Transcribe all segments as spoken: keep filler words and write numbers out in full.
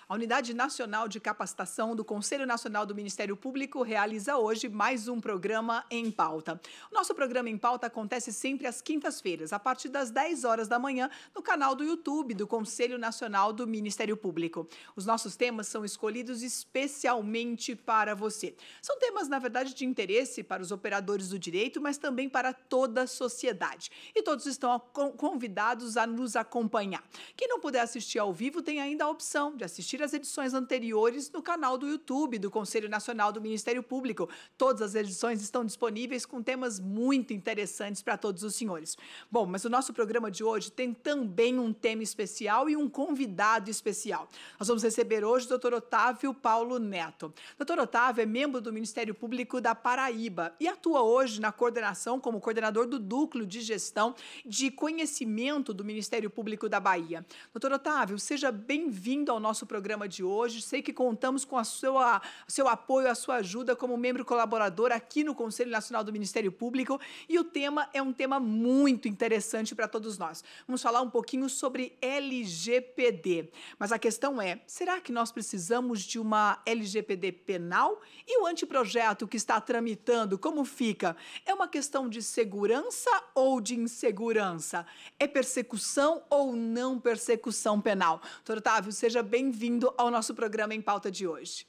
A Unidade Nacional de Capacitação do Conselho Nacional do Ministério Público realiza hoje mais um programa Em Pauta. O nosso programa Em Pauta acontece sempre às quintas-feiras, a partir das dez horas da manhã, no canal do YouTube do Conselho Nacional do Ministério Público. Os nossos temas são escolhidos especialmente para você. São temas, na verdade, de interesse para os operadores do direito, mas também para toda a sociedade. E todos estão convidados a nos acompanhar. Quem não puder assistir ao vivo tem ainda a opção de assistir as edições anteriores no canal do YouTube do Conselho Nacional do Ministério Público. Todas as edições estão disponíveis com temas muito interessantes para todos os senhores. Bom, mas o nosso programa de hoje tem também um tema especial e um convidado especial. Nós vamos receber hoje o doutor Otávio Paulo Neto. doutor Otávio é membro do Ministério Público da Paraíba e atua hoje na coordenação como coordenador do Núcleo de Gestão de Conhecimento do Ministério Público da Bahia. doutor Otávio, seja bem-vindo ao nosso programa de hoje. Sei que contamos com a sua, seu apoio, a sua ajuda como membro colaborador aqui no Conselho Nacional do Ministério Público e o tema é um tema muito interessante para todos nós. Vamos falar um pouquinho sobre L G P D. Mas a questão é, será que nós precisamos de uma L G P D penal? E o anteprojeto que está tramitando, como fica? É uma questão de segurança ou de insegurança? É persecução ou não persecução penal? doutor Otávio, seja bem-vindo ao nosso programa Em Pauta de hoje.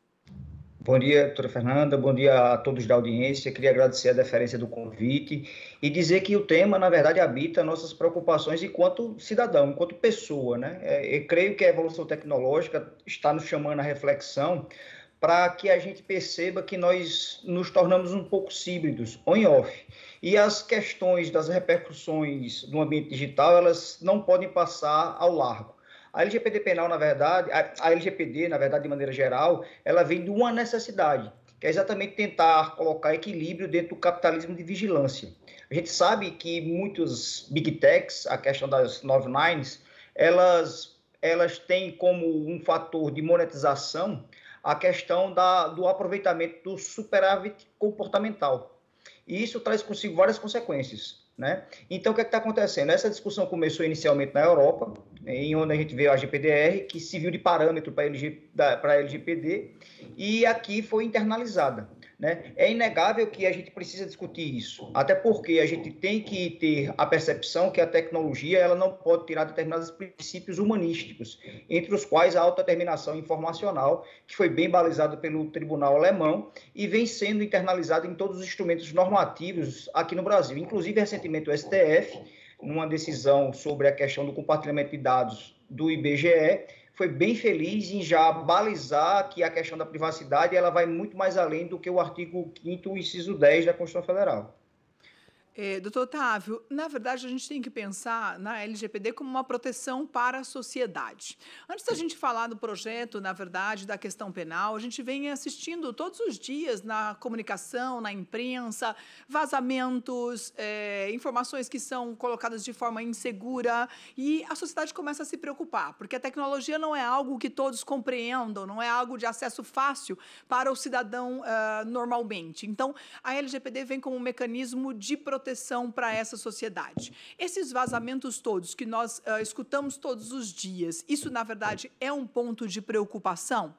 Bom dia, doutora Fernanda, bom dia a todos da audiência. Queria agradecer a deferência do convite e dizer que o tema, na verdade, habita nossas preocupações enquanto cidadão, enquanto pessoa, né? Eu creio que a evolução tecnológica está nos chamando à reflexão para que a gente perceba que nós nos tornamos um pouco híbridos, on-off. E as questões das repercussões no ambiente digital, elas não podem passar ao largo. A L G P D penal, na verdade, a L G P D, na verdade, de maneira geral, ela vem de uma necessidade, que é exatamente tentar colocar equilíbrio dentro do capitalismo de vigilância. A gente sabe que muitos big techs, a questão das nove nines, elas, elas têm como um fator de monetização a questão da, do aproveitamento do superávit comportamental. E isso traz consigo várias consequências, né? Então, o que é está acontecendo? Essa discussão começou inicialmente na Europa, em onde a gente vê a G P D R, que serviu de parâmetro para a L G P D, e aqui foi internalizada, né? É inegável que a gente precisa discutir isso, até porque a gente tem que ter a percepção que a tecnologia ela não pode tirar determinados princípios humanísticos, entre os quais a autodeterminação informacional, que foi bem balizada pelo Tribunal Alemão e vem sendo internalizada em todos os instrumentos normativos aqui no Brasil. Inclusive, recentemente, o S T F, numa decisão sobre a questão do compartilhamento de dados do I B G E, foi bem feliz em já balizar que a questão da privacidade ela vai muito mais além do que o artigo quinto, inciso dez da Constituição Federal. É, doutor Otávio, na verdade a gente tem que pensar na L G P D como uma proteção para a sociedade. Antes da gente falar do projeto, na verdade, da questão penal, a gente vem assistindo todos os dias na comunicação, na imprensa, vazamentos, é, informações que são colocadas de forma insegura e a sociedade começa a se preocupar, porque a tecnologia não é algo que todos compreendam, não é algo de acesso fácil para o cidadão uh, normalmente. Então, a L G P D vem como um mecanismo de proteção proteção para essa sociedade. Esses vazamentos todos que nós uh, escutamos todos os dias, isso, na verdade, é um ponto de preocupação?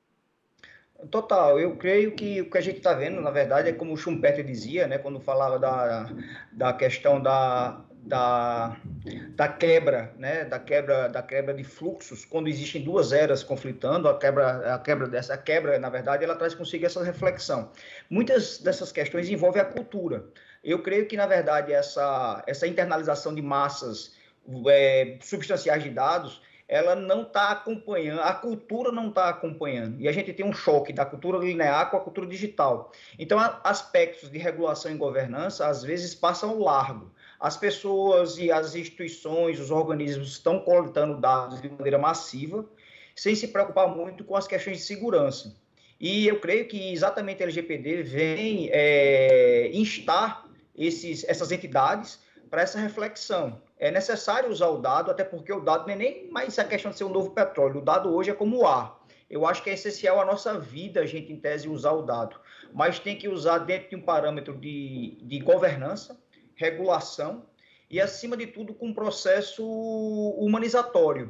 Total, eu creio que o que a gente está vendo, na verdade, é como o Schumpeter dizia, né, quando falava da, da questão da, da, da quebra, né, da quebra, da quebra de fluxos, quando existem duas eras conflitando, a quebra, a quebra dessa quebra, na verdade, ela traz consigo essa reflexão. Muitas dessas questões envolvem a cultura. Eu creio que, na verdade, essa, essa internalização de massas é, substanciais de dados, ela não está acompanhando, a cultura não está acompanhando. E a gente tem um choque da cultura linear com a cultura digital. Então, aspectos de regulação e governança, às vezes, passam ao largo. As pessoas e as instituições, os organismos estão coletando dados de maneira massiva, sem se preocupar muito com as questões de segurança. E eu creio que exatamente a L G P D vem é, instar Esses, essas entidades para essa reflexão. É necessário usar o dado, até porque o dado não é nem mais a questão de ser um novo petróleo, o dado hoje é como o ar. Eu acho que é essencial a nossa vida, a gente, em tese, usar o dado, mas tem que usar dentro de um parâmetro de, de governança, regulação e, acima de tudo, com um processo humanizatório.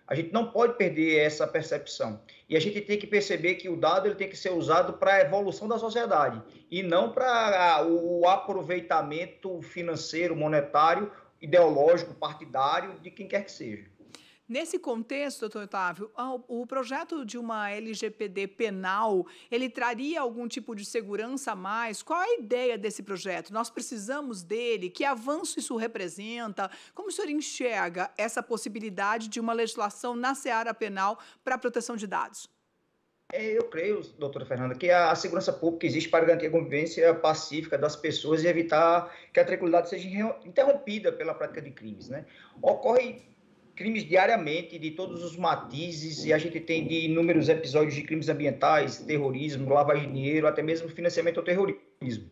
A gente não pode perder essa percepção. E a gente tem que perceber que o dado ele tem que ser usado para a evolução da sociedade e não para o aproveitamento financeiro, monetário, ideológico, partidário, de quem quer que seja. Nesse contexto, doutor Otávio, o projeto de uma L G P D penal, ele traria algum tipo de segurança a mais? Qual a ideia desse projeto? Nós precisamos dele? Que avanço isso representa? Como o senhor enxerga essa possibilidade de uma legislação na seara penal para a proteção de dados? Eu creio, doutora Fernanda, que a segurança pública existe para garantir a convivência pacífica das pessoas e evitar que a tranquilidade seja interrompida pela prática de crimes, né? Ocorre crimes diariamente, de todos os matizes, e a gente tem de inúmeros episódios de crimes ambientais, terrorismo, lavagem de dinheiro, até mesmo financiamento ao terrorismo.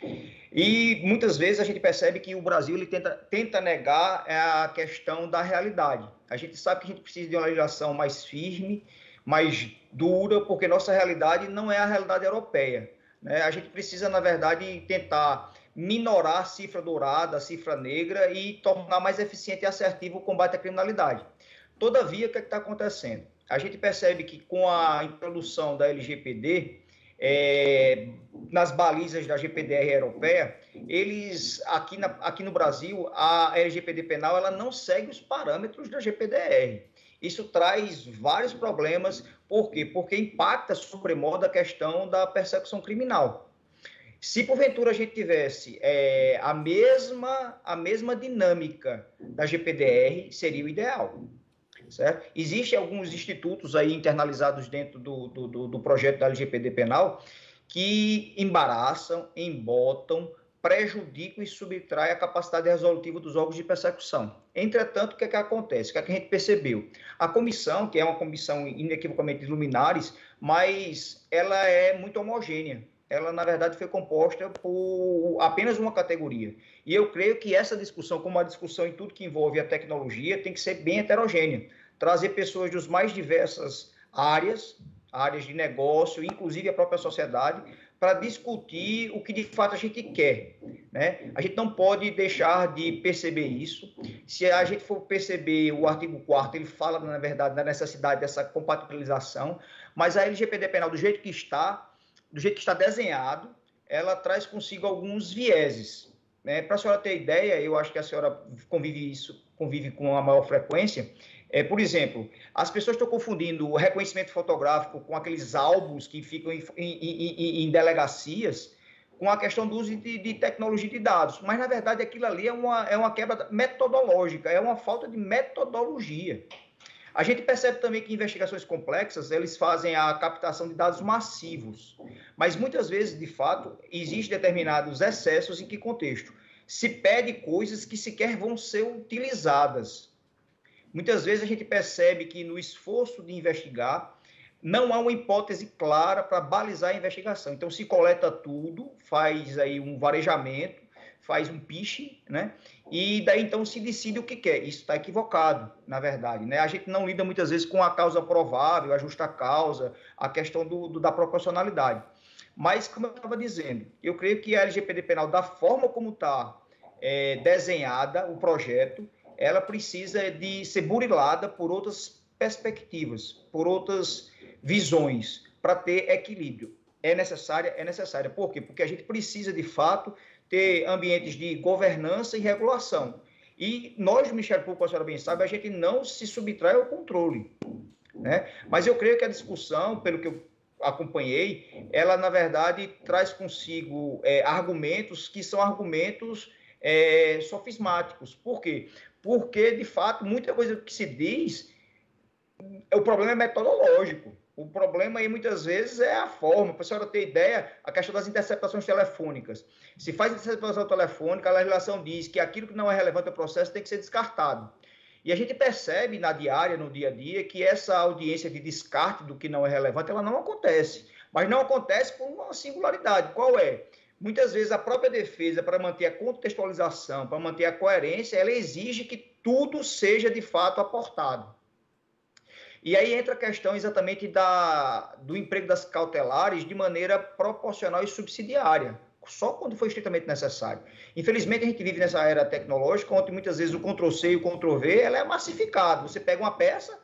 E muitas vezes a gente percebe que o Brasil ele tenta, tenta negar a questão da realidade. A gente sabe que a gente precisa de uma legislação mais firme, mais dura, porque nossa realidade não é a realidade europeia, né? A gente precisa, na verdade, tentar minorar a cifra dourada, a cifra negra e tornar mais eficiente e assertivo o combate à criminalidade. Todavia, o que é está acontecendo? A gente percebe que com a introdução da L G P D, é, nas balizas da G P D R europeia, eles, aqui, na, aqui no Brasil, a L G P D penal ela não segue os parâmetros da G P D R. Isso traz vários problemas. Por quê? Porque impacta sobremodo a questão da persecução criminal. Se, porventura, a gente tivesse é, a, mesma, a mesma dinâmica da G P D R, seria o ideal, certo? Existem alguns institutos aí internalizados dentro do, do, do projeto da L G P D penal que embaraçam, embotam, prejudicam e subtraem a capacidade resolutiva dos órgãos de persecução. Entretanto, o que é que acontece? O que é que a gente percebeu? A comissão, que é uma comissão inequivocamente de luminares, mas ela é muito homogênea. Ela, na verdade, foi composta por apenas uma categoria. E eu creio que essa discussão, como a discussão em tudo que envolve a tecnologia, tem que ser bem heterogênea. Trazer pessoas das mais diversas áreas, áreas de negócio, inclusive a própria sociedade, para discutir o que de fato a gente quer, né? A gente não pode deixar de perceber isso. Se a gente for perceber o artigo quarto, ele fala, na verdade, da necessidade dessa compatibilização, mas a L G P D penal, do jeito que está, do jeito que está desenhado, ela traz consigo alguns vieses, né? Para a senhora ter ideia, eu acho que a senhora convive, isso, convive com a maior frequência. É, por exemplo, as pessoas estão confundindo o reconhecimento fotográfico com aqueles álbuns que ficam em, em, em, em delegacias com a questão do uso de, de tecnologia de dados. Mas, na verdade, aquilo ali é uma, é uma quebra metodológica, é uma falta de metodologia. A gente percebe também que investigações complexas, eles fazem a captação de dados massivos, mas muitas vezes, de fato, existem determinados excessos. Em que contexto? Se pede coisas que sequer vão ser utilizadas. Muitas vezes a gente percebe que no esforço de investigar, não há uma hipótese clara para balizar a investigação. Então, se coleta tudo, faz aí um varejamento, faz um pitch, né? E daí, então, se decide o que quer. Isso está equivocado, na verdade, né? A gente não lida muitas vezes com a causa provável, a justa causa, a questão do, do, da proporcionalidade. Mas, como eu estava dizendo, eu creio que a L G P D penal, da forma como está é, desenhada, o projeto, ela precisa de ser burilada por outras perspectivas, por outras visões, para ter equilíbrio. É necessária, é necessária. Por quê? Porque a gente precisa, de fato, ter ambientes de governança e regulação. E nós, do Ministério Público, a senhora bem sabe, a gente não se subtrai ao controle, né? Mas eu creio que a discussão, pelo que eu acompanhei, ela, na verdade, traz consigo é, argumentos que são argumentos é, sofismáticos. Por quê? Porque, de fato, muita coisa que se diz, o problema é metodológico. O problema aí, muitas vezes, é a forma. Para a senhora ter ideia, a questão das interceptações telefônicas. Se faz interceptação telefônica, a legislação diz que aquilo que não é relevante ao processo tem que ser descartado. E a gente percebe na diária, no dia a dia, que essa audiência de descarte do que não é relevante, ela não acontece. Mas não acontece por uma singularidade. Qual é? Muitas vezes a própria defesa, para manter a contextualização, para manter a coerência, ela exige que tudo seja de fato aportado. E aí entra a questão exatamente da, do emprego das cautelares de maneira proporcional e subsidiária, só quando for estritamente necessário. Infelizmente, a gente vive nessa era tecnológica, onde muitas vezes o control C e o control V ela é massificado. Você pega uma peça,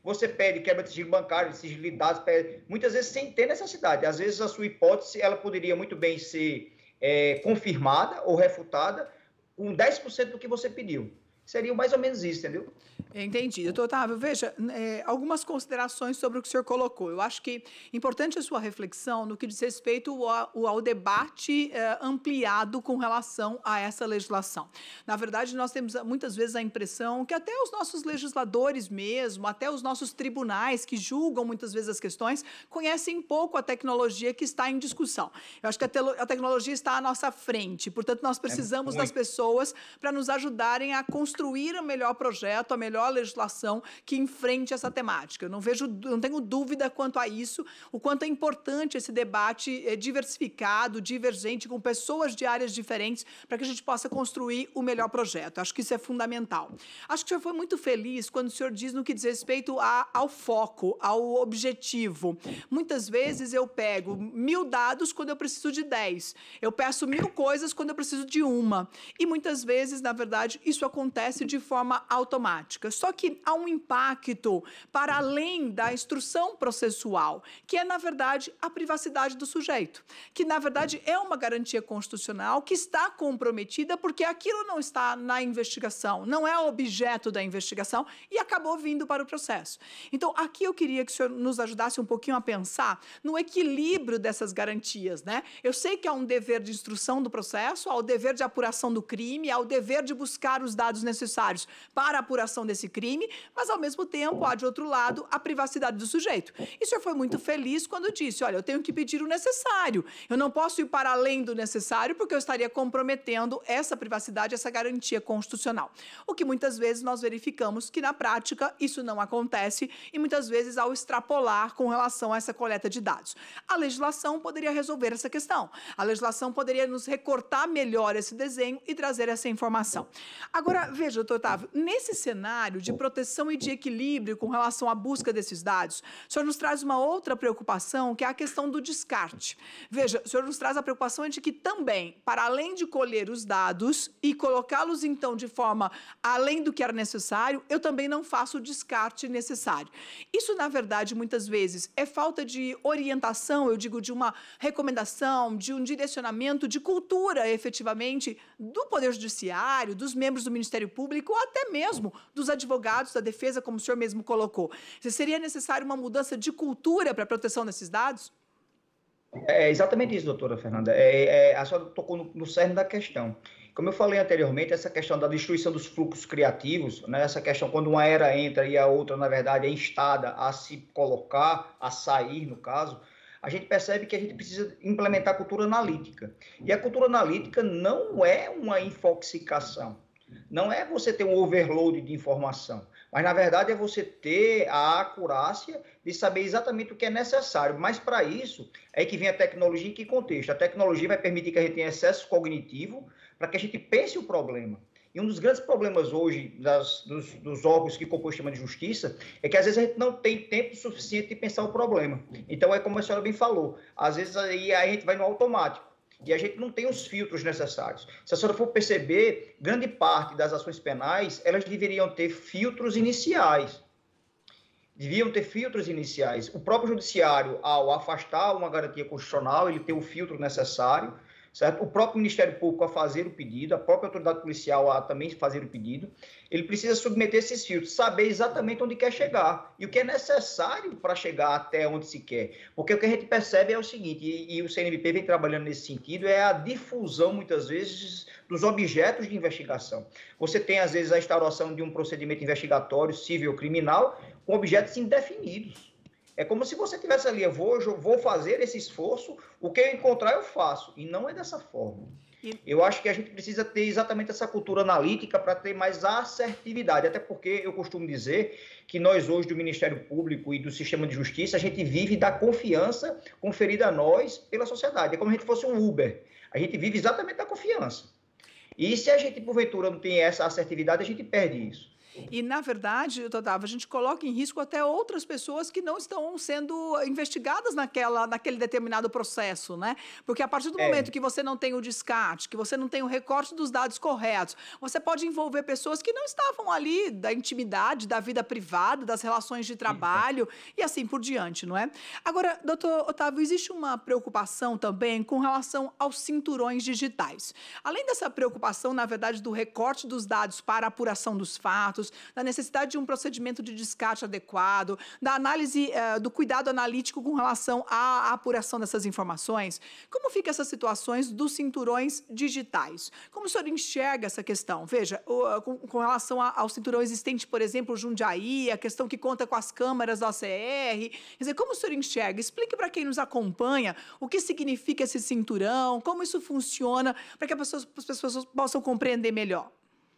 você pede quebra de sigilo bancário, de sigilo de dados, pede, muitas vezes sem ter necessidade. Às vezes a sua hipótese ela poderia muito bem ser é, confirmada ou refutada com dez por cento do que você pediu. Seria mais ou menos isso, entendeu? Entendi. Doutor Otávio, veja, é, algumas considerações sobre o que o senhor colocou. Eu acho que é importante a sua reflexão no que diz respeito ao, ao debate é, ampliado com relação a essa legislação. Na verdade, nós temos muitas vezes a impressão que até os nossos legisladores mesmo, até os nossos tribunais que julgam muitas vezes as questões, conhecem pouco a tecnologia que está em discussão. Eu acho que a, te a tecnologia está à nossa frente, portanto, nós precisamos é das pessoas para nos ajudarem a construir o melhor projeto, a melhor a legislação que enfrente essa temática. Eu não vejo, não tenho dúvida quanto a isso, o quanto é importante esse debate é, diversificado, divergente, com pessoas de áreas diferentes, para que a gente possa construir o melhor projeto. Acho que isso é fundamental. Acho que o senhor foi muito feliz quando o senhor diz no que diz respeito a, ao foco, ao objetivo. Muitas vezes eu pego mil dados quando eu preciso de dez. Eu peço mil coisas quando eu preciso de uma. E muitas vezes, na verdade, isso acontece de forma automática. Só que há um impacto para além da instrução processual, que é, na verdade, a privacidade do sujeito, que, na verdade, é uma garantia constitucional que está comprometida porque aquilo não está na investigação, não é objeto da investigação e acabou vindo para o processo. Então, aqui eu queria que o senhor nos ajudasse um pouquinho a pensar no equilíbrio dessas garantias, né? Eu sei que há um dever de instrução do processo, há o dever de apuração do crime, há o dever de buscar os dados necessários para a apuração desse crime, mas, ao mesmo tempo, há, de outro lado, a privacidade do sujeito. E o senhor foi muito feliz quando disse, olha, eu tenho que pedir o necessário, eu não posso ir para além do necessário porque eu estaria comprometendo essa privacidade, essa garantia constitucional. O que muitas vezes nós verificamos que, na prática, isso não acontece e, muitas vezes, ao extrapolar com relação a essa coleta de dados. A legislação poderia resolver essa questão. A legislação poderia nos recortar melhor esse desenho e trazer essa informação. Agora, veja, doutor Otávio, nesse cenário de proteção e de equilíbrio com relação à busca desses dados, o senhor nos traz uma outra preocupação, que é a questão do descarte. Veja, o senhor nos traz a preocupação de que também, para além de colher os dados e colocá-los, então, de forma além do que era necessário, eu também não faço o descarte necessário. Isso, na verdade, muitas vezes é falta de orientação, eu digo, de uma recomendação, de um direcionamento, de cultura, efetivamente, do Poder Judiciário, dos membros do Ministério Público, ou até mesmo dos advogados da defesa, como o senhor mesmo colocou. Seria necessário uma mudança de cultura para a proteção desses dados? É exatamente isso, doutora Fernanda. É, é, a senhora tocou no, no cerne da questão. Como eu falei anteriormente, essa questão da destruição dos fluxos criativos, né, essa questão quando uma era entra e a outra, na verdade, é instada a se colocar, a sair, no caso, a gente percebe que a gente precisa implementar a cultura analítica. E a cultura analítica não é uma infoxicação. Não é você ter um overload de informação, mas, na verdade, é você ter a acurácia de saber exatamente o que é necessário. Mas, para isso, é que vem a tecnologia em que contexto? A tecnologia vai permitir que a gente tenha excesso cognitivo para que a gente pense o problema. E um dos grandes problemas hoje das, dos, dos órgãos que compõem o sistema de justiça é que, às vezes, a gente não tem tempo suficiente de pensar o problema. Então, é como a senhora bem falou, às vezes aí a gente vai no automático. E a gente não tem os filtros necessários. Se a senhora for perceber, grande parte das ações penais, elas deveriam ter filtros iniciais. Deviam ter filtros iniciais. O próprio judiciário, ao afastar uma garantia constitucional, ele tem o filtro necessário, certo? O próprio Ministério Público a fazer o pedido, a própria autoridade policial a também fazer o pedido, ele precisa submeter esses filtros, saber exatamente onde quer chegar e o que é necessário para chegar até onde se quer. Porque o que a gente percebe é o seguinte, e, e o C N M P vem trabalhando nesse sentido, é a difusão, muitas vezes, dos objetos de investigação. Você tem, às vezes, a instauração de um procedimento investigatório civil ou criminal com objetos indefinidos. É como se você tivesse ali, eu vou, eu vou fazer esse esforço, o que eu encontrar eu faço. E não é dessa forma. Eu acho que a gente precisa ter exatamente essa cultura analítica para ter mais assertividade. Até porque eu costumo dizer que nós hoje do Ministério Público e do sistema de justiça, a gente vive da confiança conferida a nós pela sociedade. É como se a gente fosse um Uber. A gente vive exatamente da confiança. E se a gente, porventura, não tem essa assertividade, a gente perde isso. E, na verdade, Otávio, a gente coloca em risco até outras pessoas que não estão sendo investigadas naquela, naquele determinado processo, né? Porque a partir do momento É, que você não tem o descarte, que você não tem o recorte dos dados corretos, você pode envolver pessoas que não estavam ali da intimidade, da vida privada, das relações de isso. trabalho e assim por diante, não é? Agora, doutor Otávio, existe uma preocupação também com relação aos cinturões digitais. Além dessa preocupação, na verdade, do recorte dos dados para a apuração dos fatos, da necessidade de um procedimento de descarte adequado, da análise, eh, do cuidado analítico com relação à, à apuração dessas informações, como ficam essas situações dos cinturões digitais? Como o senhor enxerga essa questão? Veja, o, com, com relação a, ao cinturão existente, por exemplo, Jundiaí, a questão que conta com as câmaras da O C R, quer dizer, como o senhor enxerga? Explique para quem nos acompanha o que significa esse cinturão, como isso funciona, para que as pessoas, as pessoas possam compreender melhor.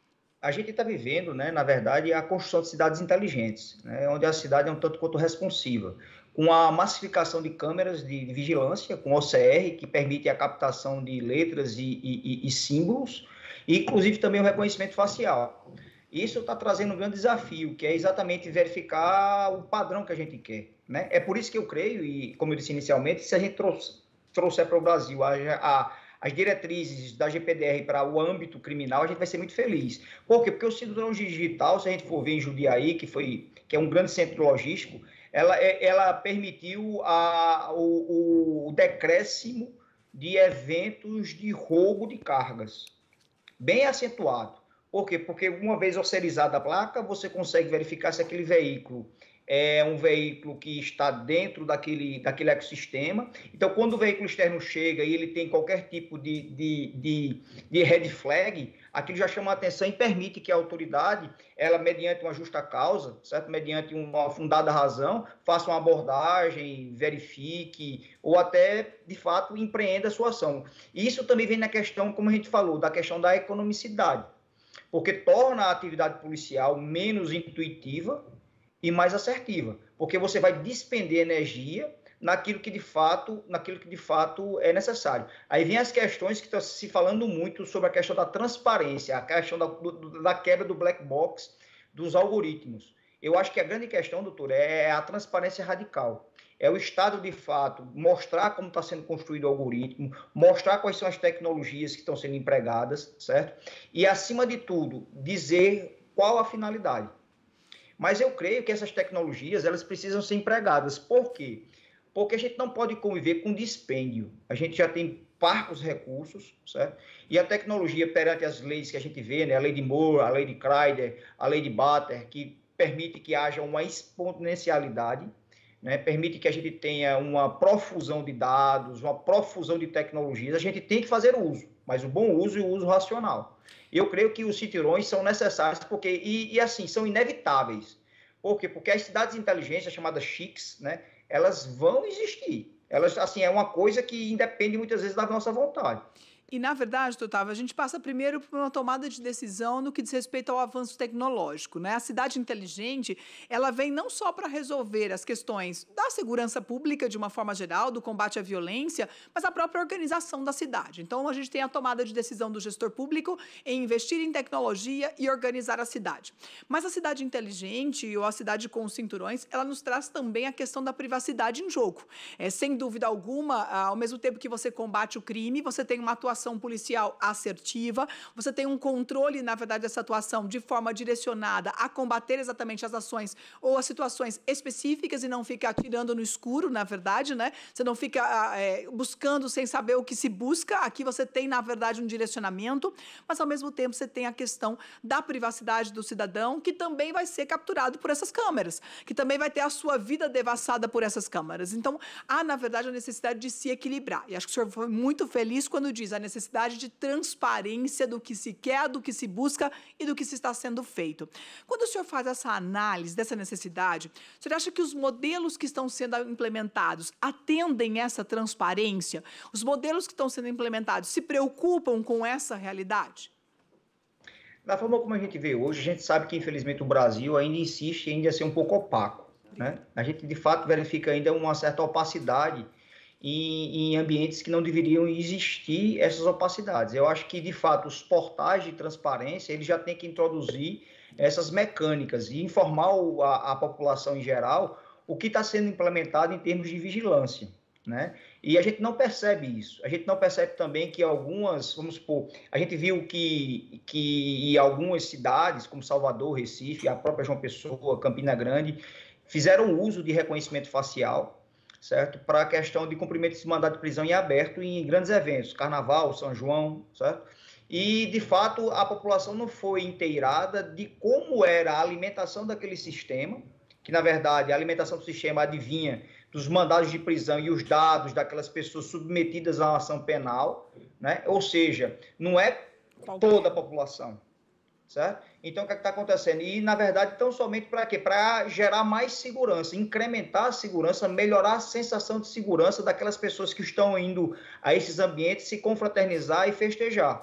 A gente está vivendo, né, na verdade, a construção de cidades inteligentes, né, onde a cidade é um tanto quanto responsiva, com a massificação de câmeras de, de vigilância, com O C R, que permite a captação de letras e, e, e símbolos, e inclusive também o reconhecimento facial. Isso está trazendo um grande desafio, que é exatamente verificar o padrão que a gente quer, né? É por isso que eu creio, e como eu disse inicialmente, se a gente trouxer, trouxer para o Brasil a, a as diretrizes da G P D R para o âmbito criminal, a gente vai ser muito feliz. Por quê? Porque o cinturão digital, se a gente for ver em Jundiaí, que, foi, que é um grande centro logístico, ela, ela permitiu a, o, o decréscimo de eventos de roubo de cargas, bem acentuado. Por quê? Porque uma vez ocerizada a placa, você consegue verificar se aquele veículo é um veículo que está dentro daquele, daquele ecossistema. Então, quando o veículo externo chega e ele tem qualquer tipo de, de, de, de red flag, aquilo já chama a atenção e permite que a autoridade, ela, mediante uma justa causa, certo? Mediante uma fundada razão, faça uma abordagem, verifique, ou até, de fato, empreenda a sua ação. E isso também vem na questão, como a gente falou, da questão da economicidade, porque torna a atividade policial menos intuitiva e mais assertiva, porque você vai despender energia naquilo que de fato, naquilo que de fato é necessário. Aí vem as questões que estão se falando muito sobre a questão da transparência, a questão da, do, da quebra do black box dos algoritmos. Eu acho que a grande questão, doutor, é a transparência radical. É o Estado, de fato, mostrar como está sendo construído o algoritmo, mostrar quais são as tecnologias que estão sendo empregadas, certo? E, acima de tudo, dizer qual a finalidade. Mas eu creio que essas tecnologias, elas precisam ser empregadas. Por quê? Porque a gente não pode conviver com dispêndio. A gente já tem parcos recursos, certo? E a tecnologia, perante as leis que a gente vê, né? A lei de Moore, a lei de Kryder, a lei de Butter, que permite que haja uma exponencialidade, né? Permite que a gente tenha uma profusão de dados, uma profusão de tecnologias. A gente tem que fazer o uso, mas o bom uso e o uso racional. Eu creio que os cinturões são necessários, porque, e, e assim, são inevitáveis. Por quê? Porque as cidades inteligentes, chamadas chiques, né, elas vão existir. Elas, assim, é uma coisa que independe muitas vezes da nossa vontade. E, na verdade, Otávio, a gente passa primeiro por uma tomada de decisão no que diz respeito ao avanço tecnológico, né? A cidade inteligente, ela vem não só para resolver as questões da segurança pública, de uma forma geral, do combate à violência, mas a própria organização da cidade. Então, a gente tem a tomada de decisão do gestor público em investir em tecnologia e organizar a cidade. Mas a cidade inteligente, ou a cidade com os cinturões, ela nos traz também a questão da privacidade em jogo. É, sem dúvida alguma, ao mesmo tempo que você combate o crime, você tem uma atuação policial assertiva, você tem um controle, na verdade, dessa atuação de forma direcionada a combater exatamente as ações ou as situações específicas e não fica atirando no escuro, na verdade, né? Você não fica é, buscando sem saber o que se busca. Aqui você tem, na verdade, um direcionamento, mas ao mesmo tempo você tem a questão da privacidade do cidadão, que também vai ser capturado por essas câmeras, que também vai ter a sua vida devassada por essas câmeras. Então, há, na verdade, a necessidade de se equilibrar. E acho que o senhor foi muito feliz quando diz a necessidade necessidade de transparência do que se quer, do que se busca e do que se está sendo feito. Quando o senhor faz essa análise dessa necessidade, o senhor acha que os modelos que estão sendo implementados atendem essa transparência? Os modelos que estão sendo implementados se preocupam com essa realidade? Da forma como a gente vê hoje, a gente sabe que, infelizmente, o Brasil ainda insiste em ainda ser um pouco opaco, né? A gente, de fato, verifica ainda uma certa opacidade Em, em ambientes que não deveriam existir essas opacidades. Eu acho que, de fato, os portais de transparência, eles já têm que introduzir essas mecânicas e informar a, a população em geral o que está sendo implementado em termos de vigilância, né? E a gente não percebe isso. A gente não percebe também que algumas, vamos supor, a gente viu que, que em algumas cidades, como Salvador, Recife, a própria João Pessoa, Campina Grande, fizeram uso de reconhecimento facial, certo? Para a questão de cumprimento de mandado de prisão em aberto em grandes eventos, Carnaval, São João, certo? E, de fato, a população não foi inteirada de como era a alimentação daquele sistema, que, na verdade, a alimentação do sistema adivinha dos mandados de prisão e os dados daquelas pessoas submetidas a uma ação penal, né? Ou seja, não é toda a população, certo? Então, o que é está acontecendo? E, na verdade, tão somente para quê? Para gerar mais segurança, incrementar a segurança, melhorar a sensação de segurança daquelas pessoas que estão indo a esses ambientes se confraternizar e festejar.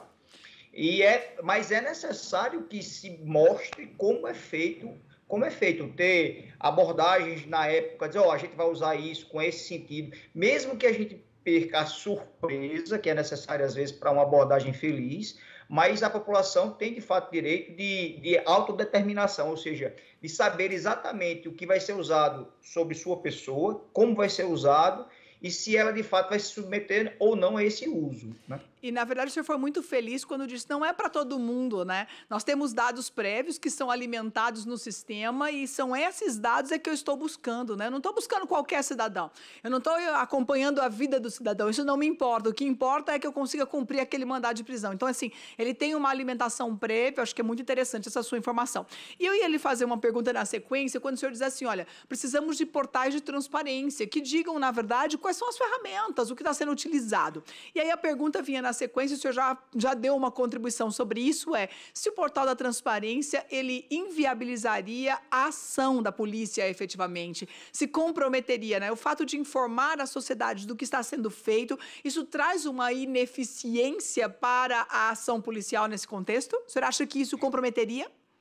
E é, mas é necessário que se mostre como é feito Como é feito, ter abordagens na época, dizer, ó, oh, a gente vai usar isso com esse sentido, mesmo que a gente perca a surpresa, que é necessária às vezes para uma abordagem feliz, mas a população tem de fato direito de, de autodeterminação, ou seja, de saber exatamente o que vai ser usado sobre sua pessoa, como vai ser usado, e se ela de fato vai se submeter ou não a esse uso, né? E, na verdade, o senhor foi muito feliz quando disse não é para todo mundo, né? Nós temos dados prévios que são alimentados no sistema e são esses dados é que eu estou buscando, né? Eu não estou buscando qualquer cidadão. Eu não estou acompanhando a vida do cidadão. Isso não me importa. O que importa é que eu consiga cumprir aquele mandado de prisão. Então, assim, ele tem uma alimentação prévia. Acho que é muito interessante essa sua informação. E eu ia lhe fazer uma pergunta na sequência, quando o senhor diz assim, olha, precisamos de portais de transparência que digam, na verdade, quais são as ferramentas, o que está sendo utilizado. E aí a pergunta vinha na sequência, o senhor já, já deu uma contribuição sobre isso, é se o portal da transparência, ele inviabilizaria a ação da polícia efetivamente, se comprometeria, né? O fato de informar a sociedade do que está sendo feito, isso traz uma ineficiência para a ação policial nesse contexto? O senhor acha que isso comprometeria?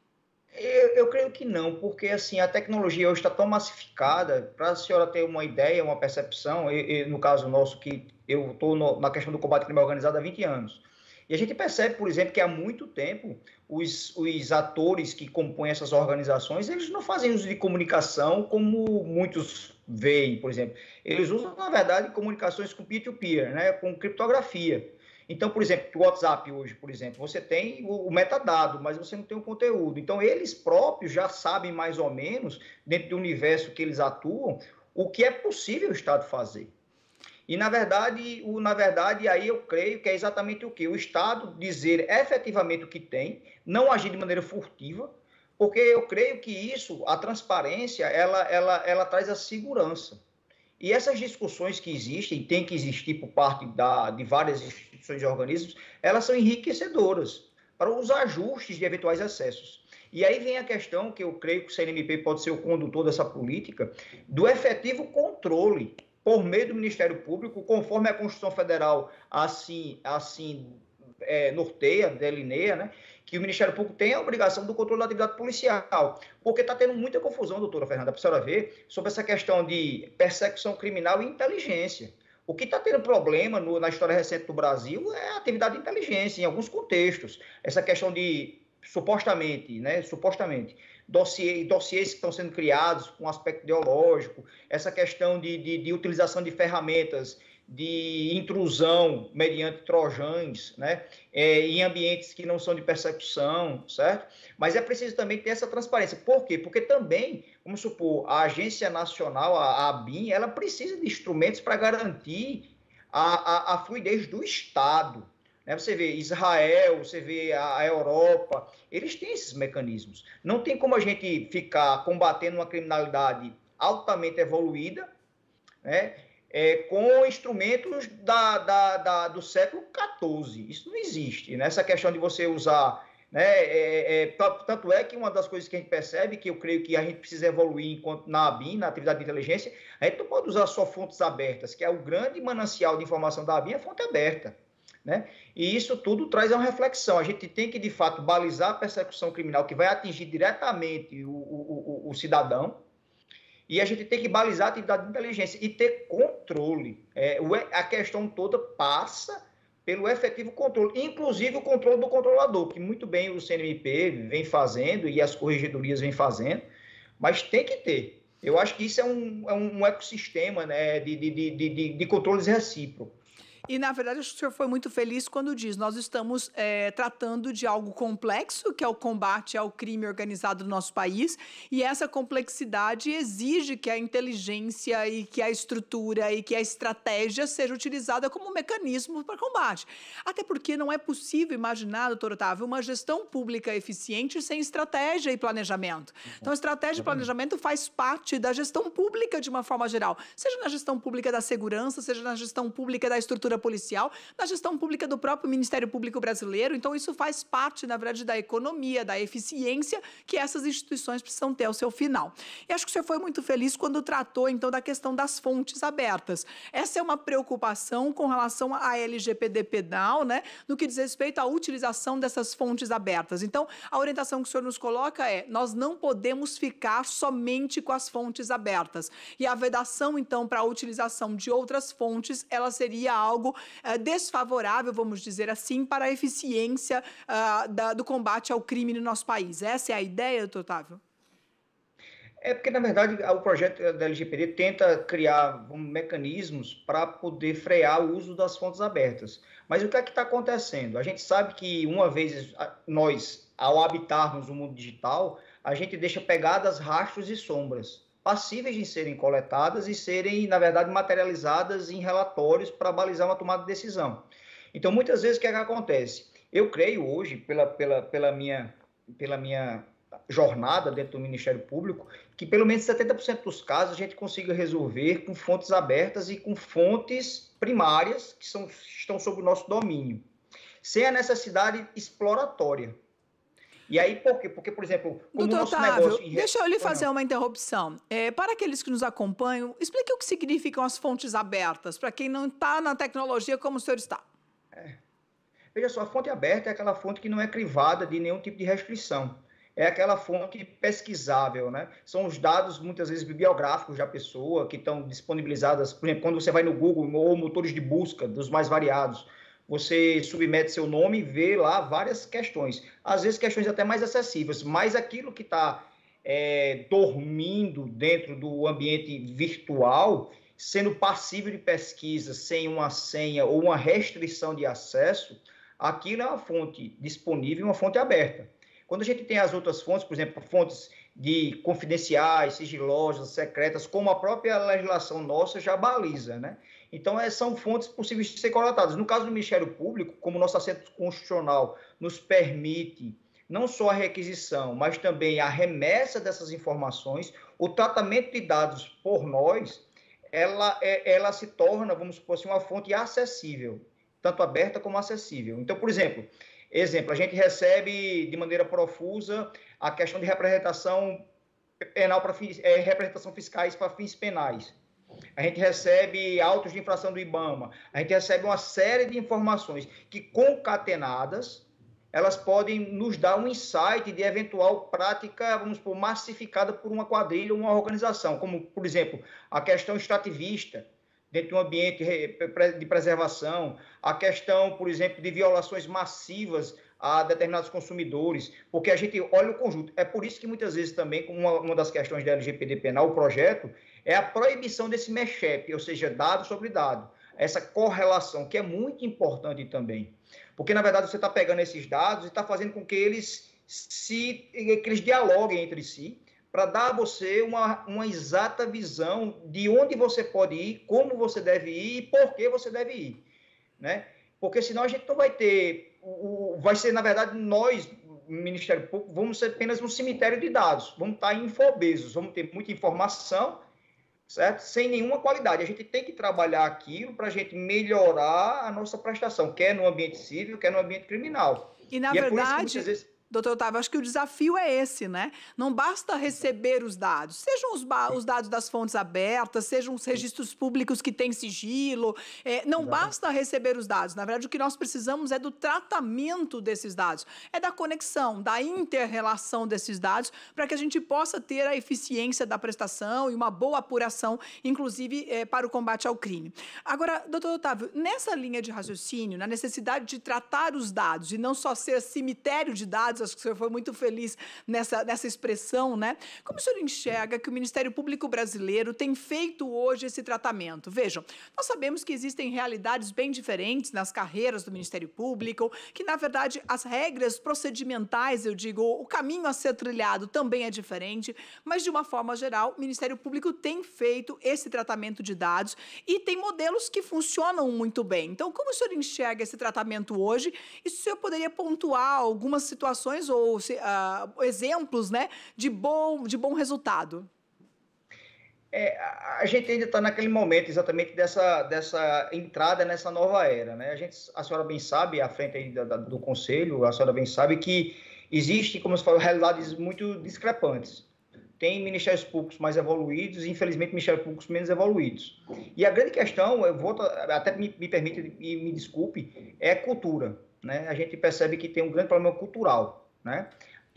Eu, eu creio que não, porque assim, a tecnologia hoje está tão massificada, para a senhora ter uma ideia, uma percepção, e, e no caso nosso, que eu estou na questão do combate ao crime organizado há vinte anos, e a gente percebe, por exemplo, que há muito tempo os, os atores que compõem essas organizações, eles não fazem uso de comunicação como muitos veem, por exemplo. Eles usam, na verdade, comunicações com peer-to-peer, né, com criptografia. Então, por exemplo, o WhatsApp hoje, por exemplo, você tem o metadado, mas você não tem o conteúdo. Então, eles próprios já sabem mais ou menos, dentro do universo que eles atuam, o que é possível o Estado fazer. E, na verdade, o, na verdade, aí eu creio que é exatamente o quê? O Estado dizer efetivamente o que tem, não agir de maneira furtiva, porque eu creio que isso, a transparência, ela, ela, ela traz a segurança. E essas discussões que existem, tem que existir por parte da, de várias instituições e organismos, elas são enriquecedoras para os ajustes de eventuais excessos. E aí vem a questão, que eu creio que o C N M P pode ser o condutor dessa política, do efetivo controle por meio do Ministério Público, conforme a Constituição Federal assim, assim é, norteia, delineia, né? Que o Ministério Público tem a obrigação do controle da atividade policial, porque está tendo muita confusão, doutora Fernanda, para a senhora ver, sobre essa questão de persecução criminal e inteligência. O que está tendo problema no, na história recente do Brasil é a atividade de inteligência, em alguns contextos. Essa questão de, supostamente, né, supostamente, dossiê, dossiês que estão sendo criados com aspecto ideológico, essa questão de, de, de utilização de ferramentas de intrusão mediante trojans, né, é, em ambientes que não são de persecução, certo? Mas é preciso também ter essa transparência. Por quê? Porque também, vamos supor, a Agência Nacional, a ABIN, ela precisa de instrumentos para garantir a, a, a fluidez do Estado. Né? Você vê Israel, você vê a, a Europa, eles têm esses mecanismos. Não tem como a gente ficar combatendo uma criminalidade altamente evoluída, né? É, com instrumentos da, da, da, do século quatorze. Isso não existe. Né? Essa questão de você usar... Né? É, é, tanto é que uma das coisas que a gente percebe, que eu creio que a gente precisa evoluir enquanto na ABIN, na atividade de inteligência, a gente não pode usar só fontes abertas, que é o grande manancial de informação da ABIN, é fonte aberta. Né? E isso tudo traz uma reflexão. A gente tem que, de fato, balizar a persecução criminal que vai atingir diretamente o, o, o, o cidadão, e a gente tem que balizar a atividade de inteligência e ter controle. É, a questão toda passa pelo efetivo controle, inclusive o controle do controlador, que muito bem o C N M P vem fazendo e as corregedorias vêm fazendo, mas tem que ter. Eu acho que isso é um, é um ecossistema, né, de, de, de, de, de controles recíprocos. E, na verdade, acho que o senhor foi muito feliz quando diz nós estamos é, tratando de algo complexo, que é o combate ao crime organizado no nosso país, e essa complexidade exige que a inteligência e que a estrutura e que a estratégia seja utilizada como um mecanismo para combate. Até porque não é possível imaginar, doutor Otávio, uma gestão pública eficiente sem estratégia e planejamento. Então, estratégia e planejamento faz parte da gestão pública de uma forma geral, seja na gestão pública da segurança, seja na gestão pública da estrutura policial, na gestão pública do próprio Ministério Público Brasileiro. Então, isso faz parte, na verdade, da economia, da eficiência que essas instituições precisam ter ao seu final. E acho que o senhor foi muito feliz quando tratou, então, da questão das fontes abertas. Essa é uma preocupação com relação à L G P D penal, né, no que diz respeito à utilização dessas fontes abertas. Então, a orientação que o senhor nos coloca é: nós não podemos ficar somente com as fontes abertas. E a vedação, então, para a utilização de outras fontes, ela seria algo Uh, desfavorável, vamos dizer assim, para a eficiência uh, da, do combate ao crime no nosso país. Essa é a ideia, doutor Otávio? É porque, na verdade, o projeto da L G P D tenta criar um, mecanismos para poder frear o uso das fontes abertas. Mas o que é que está acontecendo? A gente sabe que, uma vez nós, ao habitarmos o mundo digital, a gente deixa pegadas, rastros e sombras passíveis de serem coletadas e serem, na verdade, materializadas em relatórios para balizar uma tomada de decisão. Então, muitas vezes, o que é que acontece? Eu creio hoje, pela, pela, pela, minha, pela minha jornada dentro do Ministério Público, que pelo menos setenta por cento dos casos a gente consiga resolver com fontes abertas e com fontes primárias que são, estão sob o nosso domínio, sem a necessidade exploratória. E aí, por quê? Porque, por exemplo, como Doutor o nosso Otávio, negócio... deixa eu lhe fazer uma interrupção. É, para aqueles que nos acompanham, explique o que significam as fontes abertas, para quem não está na tecnologia como o senhor está. É. Veja só, a fonte aberta é aquela fonte que não é crivada de nenhum tipo de restrição. É aquela fonte pesquisável, né? São os dados, muitas vezes, bibliográficos da pessoa, que estão disponibilizadas, por exemplo, quando você vai no Google ou motores de busca dos mais variados, você submete seu nome e vê lá várias questões. Às vezes, questões até mais acessíveis, mas aquilo que está é, dormindo dentro do ambiente virtual, sendo passível de pesquisa sem uma senha ou uma restrição de acesso, aquilo é uma fonte disponível, uma fonte aberta. Quando a gente tem as outras fontes, por exemplo, fontes de confidenciais, sigilosas, secretas, como a própria legislação nossa já baliza, né? Então, são fontes possíveis de ser coletadas. No caso do Ministério Público, como o nosso assento constitucional nos permite não só a requisição, mas também a remessa dessas informações, o tratamento de dados por nós, ela, ela se torna, vamos supor assim, uma fonte acessível, tanto aberta como acessível. Então, por exemplo, exemplo, a gente recebe de maneira profusa a questão de representação penal para fins, é, representação fiscais para fins penais. A gente recebe autos de infração do IBAMA, a gente recebe uma série de informações que, concatenadas, elas podem nos dar um insight de eventual prática, vamos supor, massificada por uma quadrilha ou uma organização, como, por exemplo, a questão extrativista, dentro de um ambiente de preservação, a questão, por exemplo, de violações massivas a determinados consumidores, porque a gente olha o conjunto. É por isso que, muitas vezes, também, uma, uma das questões da L G P D penal, o projeto, é a proibição desse mashup, ou seja, dado sobre dado. Essa correlação, que é muito importante também. Porque, na verdade, você está pegando esses dados e está fazendo com que eles, se, que eles dialoguem entre si, para dar a você uma, uma exata visão de onde você pode ir, como você deve ir e por que você deve ir, né? Porque senão a gente não vai ter, o, vai ser, na verdade, nós, Ministério Público, vamos ser apenas um cemitério de dados, vamos estar infobesos, vamos ter muita informação, certo? Sem nenhuma qualidade. A gente tem que trabalhar aquilo para a gente melhorar a nossa prestação, quer no ambiente civil, quer no ambiente criminal. E, na e verdade... É Doutor Otávio, acho que o desafio é esse, né? Não basta receber os dados, sejam os, os dados das fontes abertas, sejam os registros públicos que têm sigilo, é, não Exatamente. basta receber os dados. Na verdade, o que nós precisamos é do tratamento desses dados, é da conexão, da inter-relação desses dados, para que a gente possa ter a eficiência da prestação e uma boa apuração, inclusive é, para o combate ao crime. Agora, doutor Otávio, nessa linha de raciocínio, na necessidade de tratar os dados e não só ser cemitério de dados, acho que o senhor foi muito feliz nessa, nessa expressão, né? Como o senhor enxerga que o Ministério Público Brasileiro tem feito hoje esse tratamento? Vejam, nós sabemos que existem realidades bem diferentes nas carreiras do Ministério Público, que, na verdade, as regras procedimentais, eu digo, o caminho a ser trilhado também é diferente, mas, de uma forma geral, o Ministério Público tem feito esse tratamento de dados e tem modelos que funcionam muito bem. Então, como o senhor enxerga esse tratamento hoje? E se o senhor poderia pontuar algumas situações ou uh, exemplos, né, de bom, de bom resultado? É, a gente ainda está naquele momento exatamente dessa, dessa entrada nessa nova era, né? A, gente, a senhora bem sabe, à frente aí da, da, do Conselho, a senhora bem sabe que existe, como se fala, realidades muito discrepantes. Tem ministérios públicos mais evoluídos e, infelizmente, ministérios públicos menos evoluídos. E a grande questão, eu vou, até me, me permite e me desculpe, é cultura, né? A gente percebe que tem um grande problema cultural, né?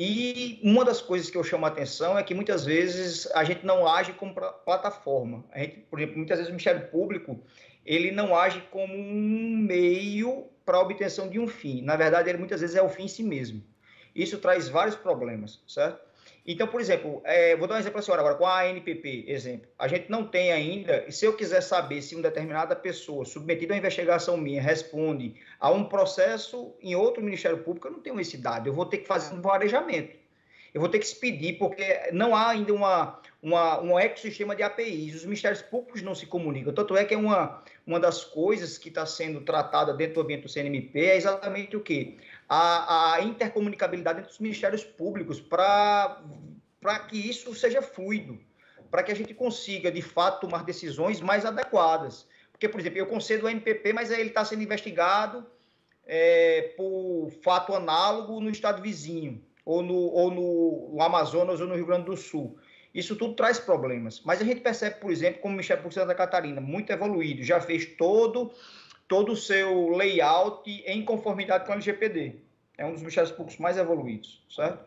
E uma das coisas que eu chamo a atenção é que, muitas vezes, a gente não age como plataforma. A gente, por exemplo, muitas vezes o Ministério Público, ele não age como um meio para a obtenção de um fim. Na verdade, ele muitas vezes é o fim em si mesmo. Isso traz vários problemas, certo? Então, por exemplo, é, vou dar um exemplo para a senhora agora, com a A N P P, exemplo. A gente não tem ainda, e se eu quiser saber se uma determinada pessoa submetida a uma investigação minha responde a um processo em outro Ministério Público, eu não tenho esse dado, eu vou ter que fazer um varejamento. Eu vou ter que expedir, porque não há ainda uma, uma, um ecossistema de A P Is, os Ministérios Públicos não se comunicam. Tanto é que é uma, uma das coisas que está sendo tratada dentro do ambiente do C N M P é exatamente o quê? A, a intercomunicabilidade entre os Ministérios Públicos para que isso seja fluido, para que a gente consiga, de fato, tomar decisões mais adequadas. Porque, por exemplo, eu concedo o N P P, mas ele está sendo investigado é, por fato análogo no estado vizinho, ou no, ou no, no Amazonas ou no Rio Grande do Sul. Isso tudo traz problemas. Mas a gente percebe, por exemplo, como o Ministério Público de Santa Catarina, muito evoluído, já fez todo, todo o seu layout em conformidade com o L G P D. É um dos Ministérios Públicos mais evoluídos, certo?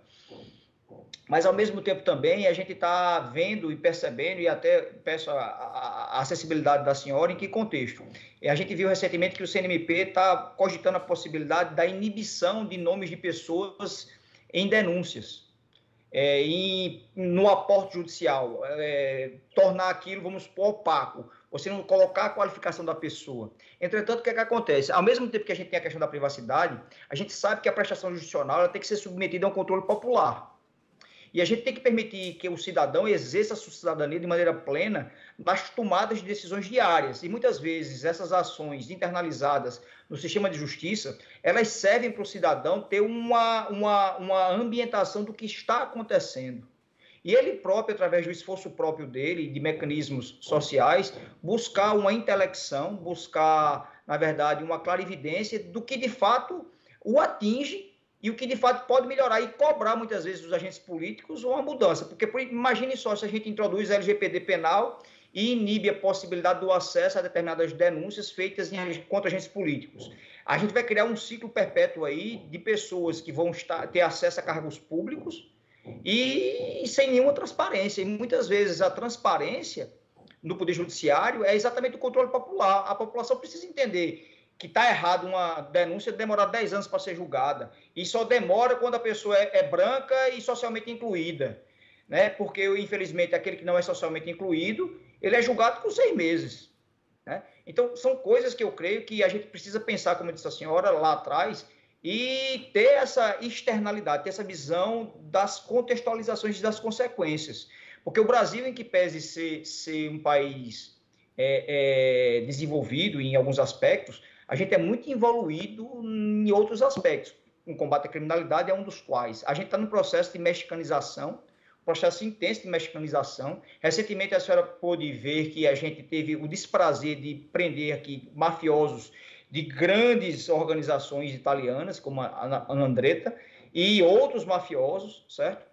Mas, ao mesmo tempo, também, a gente está vendo e percebendo, e até peço a, a, a acessibilidade da senhora, em que contexto? A gente viu recentemente que o C N M P está cogitando a possibilidade da inibição de nomes de pessoas em denúncias, é, em, no aporte judicial, é, tornar aquilo, vamos supor, opaco, você não colocar a qualificação da pessoa. Entretanto, o que é que acontece? Ao mesmo tempo que a gente tem a questão da privacidade, a gente sabe que a prestação judicial ela tem que ser submetida a um controle popular. E a gente tem que permitir que o cidadão exerça a sua cidadania de maneira plena nas tomadas de decisões diárias. E muitas vezes essas ações internalizadas no sistema de justiça, elas servem para o cidadão ter uma, uma, uma ambientação do que está acontecendo. E ele próprio, através do esforço próprio dele, de mecanismos sociais, buscar uma intelecção, buscar, na verdade, uma clarividência do que de fato o atinge e o que, de fato, pode melhorar e cobrar, muitas vezes, dos agentes políticos uma mudança. Porque, imagine só, se a gente introduz L G P D penal e inibe a possibilidade do acesso a determinadas denúncias feitas em, contra agentes políticos. A gente vai criar um ciclo perpétuo aí de pessoas que vão estar, ter acesso a cargos públicos e, e sem nenhuma transparência. E, muitas vezes, a transparência no Poder Judiciário é exatamente o controle popular. A população precisa entender que está errado uma denúncia demorar dez anos para ser julgada. E só demora quando a pessoa é, é branca e socialmente incluída, né? Porque, infelizmente, aquele que não é socialmente incluído, ele é julgado por seis meses. Né? Então, são coisas que eu creio que a gente precisa pensar, como disse a senhora lá atrás, e ter essa externalidade, ter essa visão das contextualizações e das consequências. Porque o Brasil, em que pese ser, ser um país é, é, desenvolvido em alguns aspectos, a gente é muito evoluído em outros aspectos. O combate à criminalidade é um dos quais. A gente está no processo de mexicanização, processo intenso de mexicanização. Recentemente, a senhora pôde ver que a gente teve o desprazer de prender aqui mafiosos de grandes organizações italianas, como a Andretta, e outros mafiosos, certo?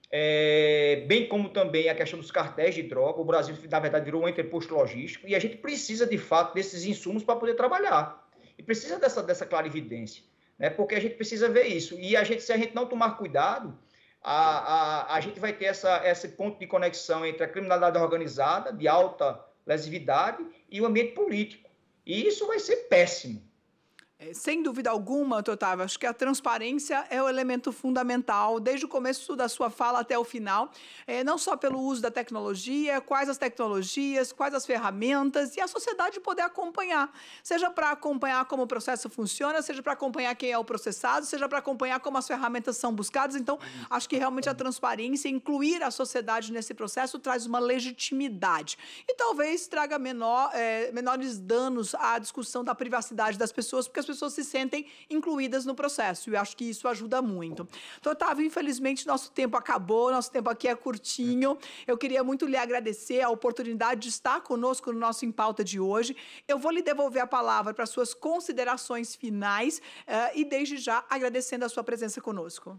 É, bem como também a questão dos cartéis de droga. O Brasil, na verdade, virou um entreposto logístico e a gente precisa, de fato, desses insumos para poder trabalhar. E precisa dessa, dessa clarividência, né? Porque a gente precisa ver isso. E a gente, se a gente não tomar cuidado, a, a, a gente vai ter essa, esse ponto de conexão entre a criminalidade organizada, de alta lesividade, e o ambiente político. E isso vai ser péssimo. Sem dúvida alguma, doutor Otávio, acho que a transparência é o elemento fundamental, desde o começo da sua fala até o final, é, não só pelo uso da tecnologia, quais as tecnologias, quais as ferramentas, e a sociedade poder acompanhar, seja para acompanhar como o processo funciona, seja para acompanhar quem é o processado, seja para acompanhar como as ferramentas são buscadas. Então, acho que realmente a transparência, incluir a sociedade nesse processo, traz uma legitimidade e talvez traga menor, é, menores danos à discussão da privacidade das pessoas, porque as pessoas se sentem incluídas no processo, e eu acho que isso ajuda muito. Então, Otávio, infelizmente, nosso tempo acabou, nosso tempo aqui é curtinho. Eu queria muito lhe agradecer a oportunidade de estar conosco no nosso Em Pauta de hoje. Eu vou lhe devolver a palavra para suas considerações finais uh, e, desde já, agradecendo a sua presença conosco.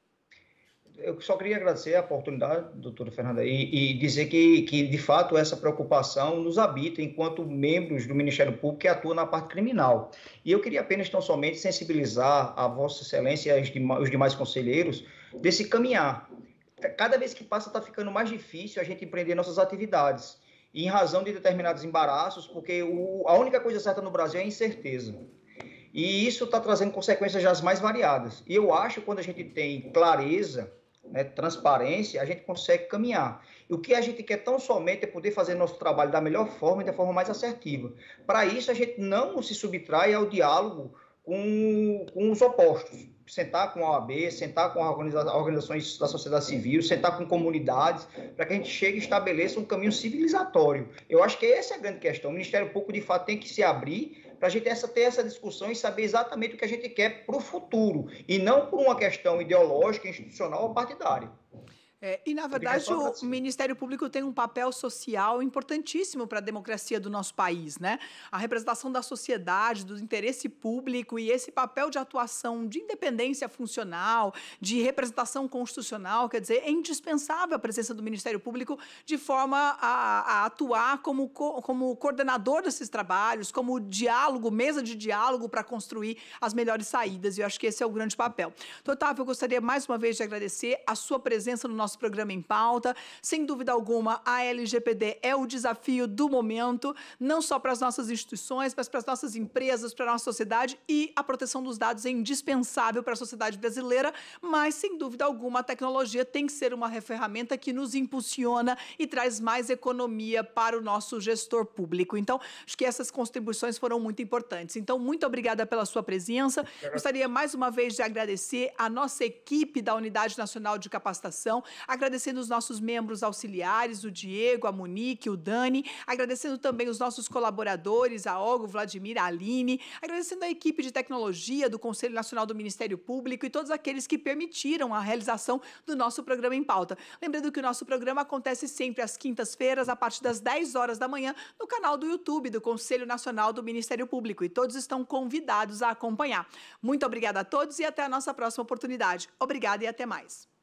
Eu só queria agradecer a oportunidade, doutora Fernanda, e, e dizer que, que, de fato, essa preocupação nos habita enquanto membros do Ministério Público que atuam na parte criminal. E eu queria apenas, tão somente, sensibilizar a Vossa Excelência e os demais conselheiros desse caminhar. Cada vez que passa, está ficando mais difícil a gente empreender nossas atividades, em razão de determinados embaraços, porque o, a única coisa certa no Brasil é a incerteza. E isso está trazendo consequências já as mais variadas. E eu acho que quando a gente tem clareza, né, transparência, a gente consegue caminhar. E o que a gente quer tão somente é poder fazer nosso trabalho da melhor forma e da forma mais assertiva. Para isso, a gente não se subtrai ao diálogo com, com os opostos. Sentar com a O A B, sentar com organizações da sociedade civil, sentar com comunidades, para que a gente chegue e estabeleça um caminho civilizatório. Eu acho que essa é a grande questão. O Ministério Público, de fato, tem que se abrir para a gente essa, ter essa discussão e saber exatamente o que a gente quer para o futuro, e não por uma questão ideológica, institucional ou partidária. É, e, na verdade, o Ministério Público tem um papel social importantíssimo para a democracia do nosso país, né? A representação da sociedade, do interesse público, e esse papel de atuação de independência funcional, de representação constitucional, quer dizer, é indispensável a presença do Ministério Público de forma a, a atuar como, como coordenador desses trabalhos, como diálogo, mesa de diálogo para construir as melhores saídas, e eu acho que esse é o grande papel. Então, Otávio, eu gostaria mais uma vez de agradecer a sua presença no nosso nosso programa Em Pauta. Sem dúvida alguma, a L G P D é o desafio do momento, não só para as nossas instituições, mas para as nossas empresas, para a nossa sociedade, e a proteção dos dados é indispensável para a sociedade brasileira, mas, sem dúvida alguma, a tecnologia tem que ser uma ferramenta que nos impulsiona e traz mais economia para o nosso gestor público. Então, acho que essas contribuições foram muito importantes. Então, muito obrigada pela sua presença. Gostaria mais uma vez de agradecer a nossa equipe da Unidade Nacional de Capacitação, agradecendo os nossos membros auxiliares, o Diego, a Monique, o Dani, agradecendo também os nossos colaboradores, a Olga, o Vladimir, a Aline, agradecendo a equipe de tecnologia do Conselho Nacional do Ministério Público e todos aqueles que permitiram a realização do nosso programa Em Pauta. Lembrando que o nosso programa acontece sempre às quintas-feiras, a partir das dez horas da manhã, no canal do YouTube do Conselho Nacional do Ministério Público, e todos estão convidados a acompanhar. Muito obrigada a todos e até a nossa próxima oportunidade. Obrigada e até mais.